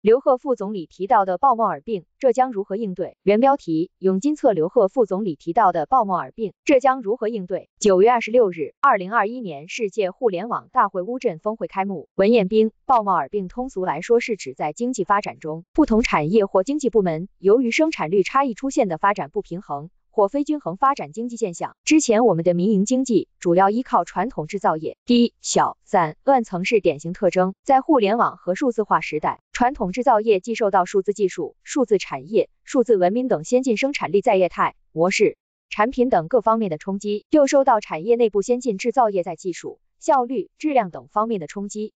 刘鹤副总理提到的鲍莫尔病，浙江如何应对？原标题：永金策刘鹤副总理提到的鲍莫尔病，浙江如何应对？9月26日，2021年世界互联网大会乌镇峰会开幕。文彦斌，鲍莫尔病通俗来说是指在经济发展中，不同产业或经济部门由于生产率差异出现的发展不平衡或非均衡发展经济现象。之前我们的民营经济主要依靠传统制造业，低、小、散、乱层是典型特征。在互联网和数字化时代，传统制造业既受到数字技术、数字产业、数字文明等先进生产力在业态、模式、产品等各方面的冲击，又受到产业内部先进制造业在技术、效率、质量等方面的冲击。